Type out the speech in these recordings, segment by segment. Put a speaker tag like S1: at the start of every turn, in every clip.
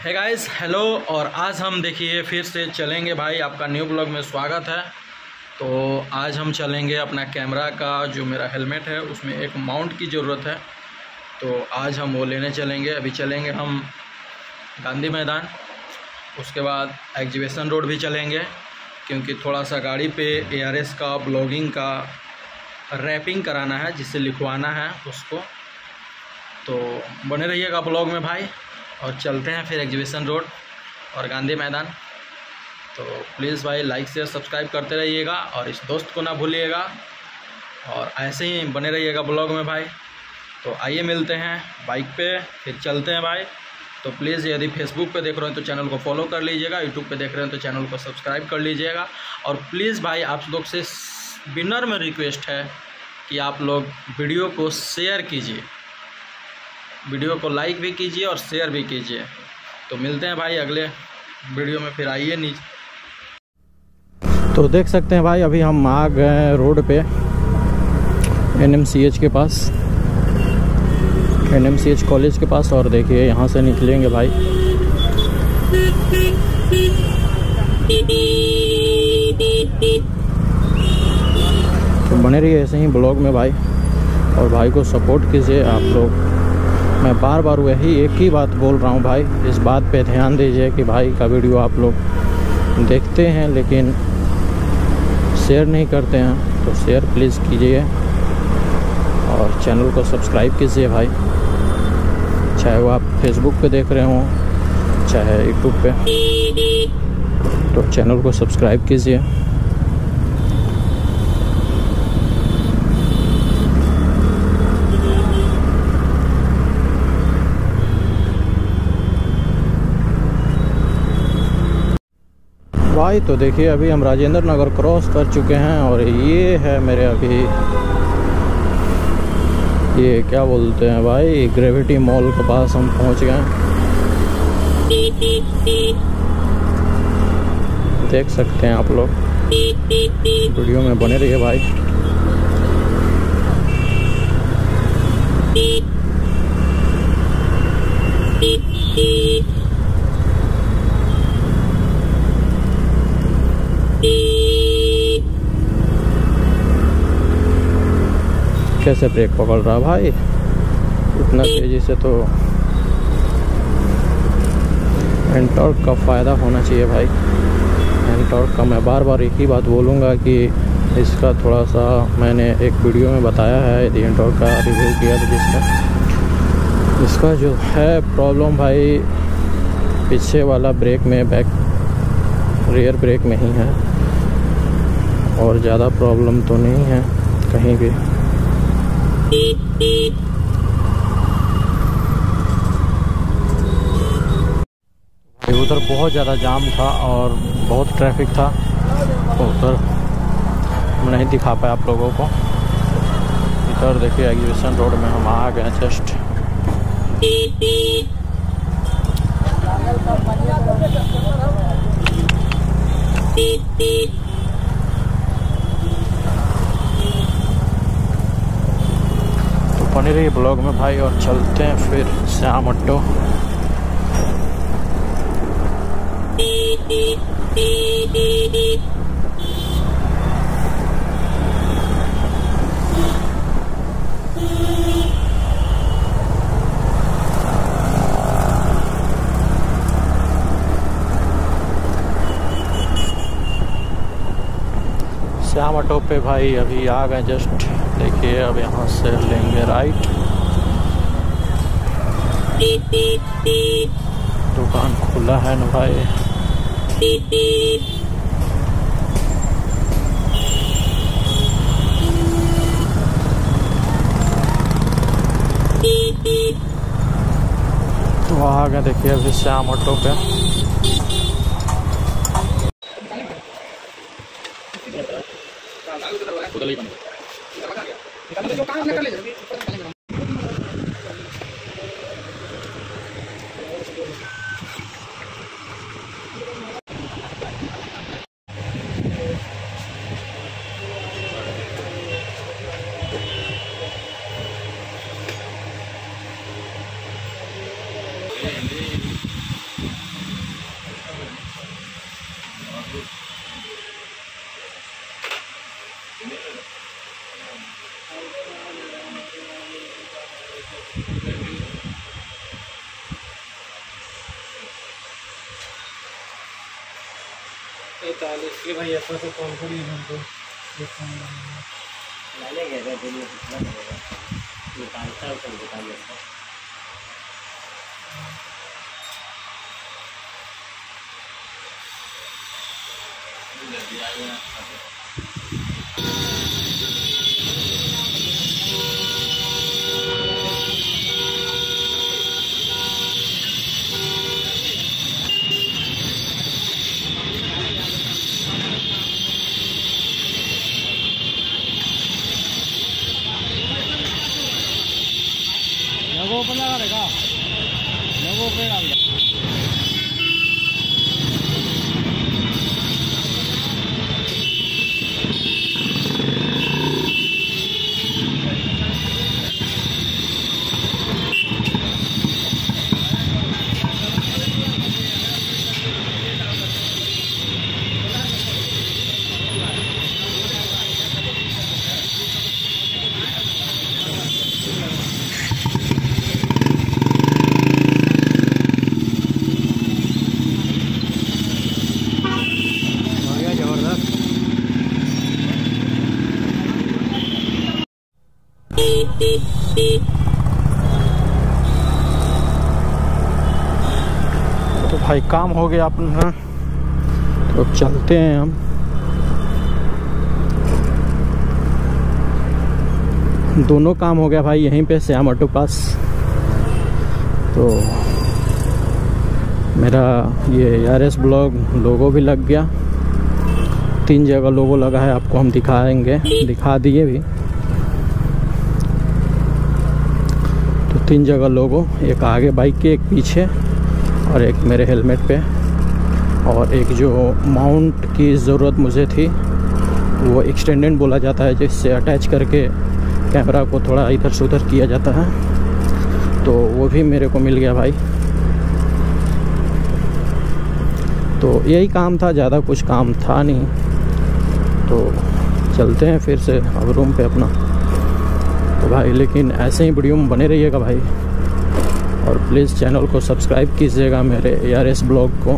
S1: Hey guys hello. और आज हम देखिए फिर से चलेंगे भाई, आपका न्यू ब्लॉग में स्वागत है। तो आज हम चलेंगे अपना कैमरा का जो मेरा हेलमेट है उसमें एक माउंट की ज़रूरत है, तो आज हम वो लेने चलेंगे। अभी चलेंगे हम गांधी मैदान, उसके बाद एग्जीबिशन रोड भी चलेंगे क्योंकि थोड़ा सा गाड़ी पे ARS का ब्लॉगिंग का रैपिंग कराना है, जिससे लिखवाना है उसको। तो बने रहिएगा ब्लॉग में भाई, और चलते हैं फिर एग्जीबिशन रोड और गांधी मैदान। तो प्लीज़ भाई लाइक शेयर सब्सक्राइब करते रहिएगा और इस दोस्त को ना भूलिएगा, और ऐसे ही बने रहिएगा ब्लॉग में भाई। तो आइए मिलते हैं बाइक पे, फिर चलते हैं भाई। तो प्लीज़ यदि फेसबुक पे देख रहे हैं तो चैनल को फॉलो कर लीजिएगा, यूट्यूब पे देख रहे हैं तो चैनल को सब्सक्राइब कर लीजिएगा। और प्लीज़ भाई आप लोग से विनर में रिक्वेस्ट है कि आप लोग वीडियो को शेयर कीजिए, वीडियो को लाइक भी कीजिए और शेयर भी कीजिए। तो मिलते हैं भाई अगले वीडियो में, फिर आइए नीचे। तो देख सकते हैं भाई अभी हम आ गए रोड पे NMCH के पास, NMCH कॉलेज के पास। और देखिए यहाँ से निकलेंगे भाई। तो बने रहिए ऐसे ही ब्लॉग में भाई, और भाई को सपोर्ट कीजिए आप लोग। मैं बार बार वही एक ही बात बोल रहा हूँ भाई, इस बात पे ध्यान दीजिए कि भाई का वीडियो आप लोग देखते हैं लेकिन शेयर नहीं करते हैं। तो शेयर प्लीज़ कीजिए और चैनल को सब्सक्राइब कीजिए भाई, चाहे वो आप फेसबुक पे देख रहे हों चाहे यूट्यूब पे। तो चैनल को सब्सक्राइब कीजिए। भाई तो देखिए अभी हम राजेंद्र नगर क्रॉस कर चुके हैं, और ये है मेरे अभी ये क्या बोलते हैं भाई, ग्रेविटी मॉल के पास हम पहुंच गए। देख सकते हैं आप लोग, वीडियो में बने रहिए भाई। कैसे ब्रेक पकड़ रहा भाई इतना तेजी से, तो एंटॉर्क का फ़ायदा होना चाहिए भाई। एंटॉर्क का मैं बार बार एक ही बात बोलूँगा कि इसका थोड़ा सा मैंने एक वीडियो में बताया है, यदि एंटॉर्क का रिव्यू किया तो इसका जो है प्रॉब्लम भाई पीछे वाला ब्रेक में, रियर ब्रेक में ही है, और ज़्यादा प्रॉब्लम तो नहीं है कहीं भी। उधर बहुत ज़्यादा जाम था और बहुत ट्रैफिक था, तो उधर नहीं दिखा पाया आप लोगों को। इधर देखिए एग्जीबिशन रोड में हम आ गए जस्ट। बने रहिए ब्लॉग में भाई, और चलते हैं फिर श्याम ऑटो। श्याम ऑटो पे भाई अभी आ गए जस्ट। देखिए अब यहाँ से लेंगे राइट। दुकान खुला है ना भाई। तो आ गए देखिए अभी श्याम ऑटो पे।
S2: 45 के भाई ऐसा तो कॉल करिए हमको
S3: लाने गए थे दिन में कितना लगेगा निकालता हूँ सब दुकान में से
S2: लोगों पर लगा रहेगा लोगों पे डाल दो
S1: तो भाई काम हो गया अपना, तो चलते हैं हम। दोनों काम हो गया भाई यहीं पे श्याम ऑटो पास। तो मेरा ये ARS ब्लॉग लोगो भी लग गया, 3 जगह लोगो लगा है, आपको हम दिखाएंगे, दिखा दिए भी। तो 3 जगह लोगो, एक आगे बाइक के, एक पीछे और एक मेरे हेलमेट पे। और एक जो माउंट की ज़रूरत मुझे थी, वो एक्सटेंडेड बोला जाता है, जिससे अटैच करके कैमरा को थोड़ा इधर से उधर किया जाता है, तो वो भी मेरे को मिल गया भाई। तो यही काम था, ज़्यादा कुछ काम था नहीं। तो चलते हैं फिर से अब रूम पे अपना। तो भाई लेकिन ऐसे ही वीडियो में बने रहिएगा भाई, और प्लीज़ चैनल को सब्सक्राइब कीजिएगा मेरे ARS ब्लॉग को।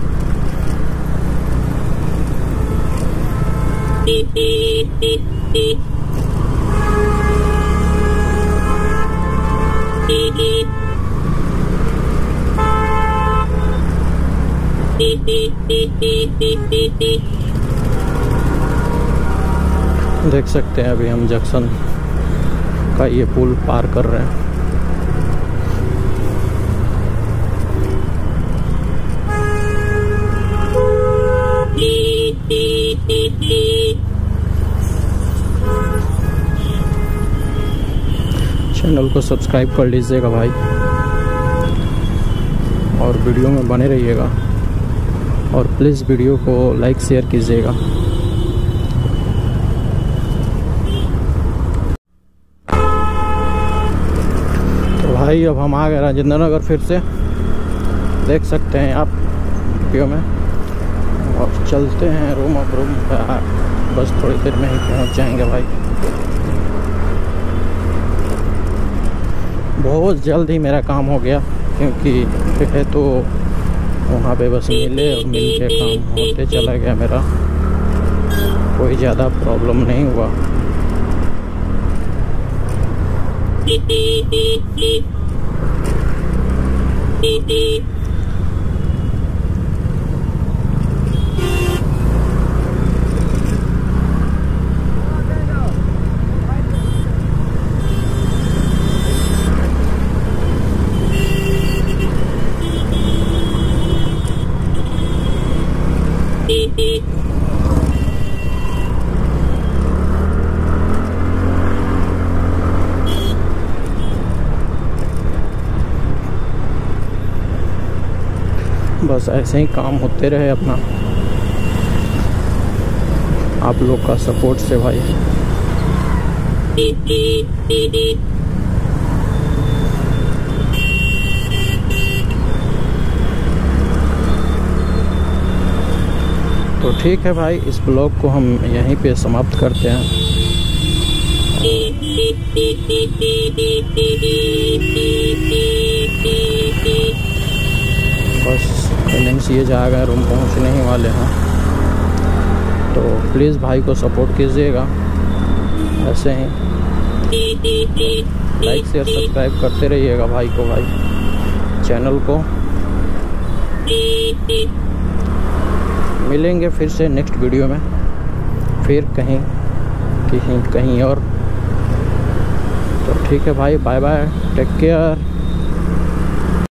S1: देख सकते हैं अभी हम जंक्शन का ये पुल पार कर रहे हैं। चैनल को सब्सक्राइब कर लीजिएगा भाई, और वीडियो में बने रहिएगा, और प्लीज़ वीडियो को लाइक शेयर कीजिएगा। तो भाई अब हम आ गए राजेंद्र नगर फिर से, देख सकते हैं आप वीडियो में। और चलते हैं रूम, अब रूम पे बस थोड़ी देर में ही पहुंच जाएंगे भाई। बहुत जल्द ही मेरा काम हो गया, क्योंकि है तो वहाँ पे बस मिले और मिल के काम होते चला गया मेरा, कोई ज़्यादा प्रॉब्लम नहीं हुआ। बस ऐसे ही काम होते रहे अपना, आप लोग का सपोर्ट से भाई। तो ठीक है भाई, इस ब्लॉग को हम यहीं पे समाप्त करते हैं। बस NMCH आ गए, रूम पहुंचने ही वाले हैं। तो प्लीज़ भाई को सपोर्ट कीजिएगा, ऐसे ही लाइक शेयर सब्सक्राइब करते रहिएगा भाई को, भाई चैनल को। मिलेंगे फिर से नेक्स्ट वीडियो में, फिर कहीं और। तो ठीक है भाई, बाय बाय, टेक केयर।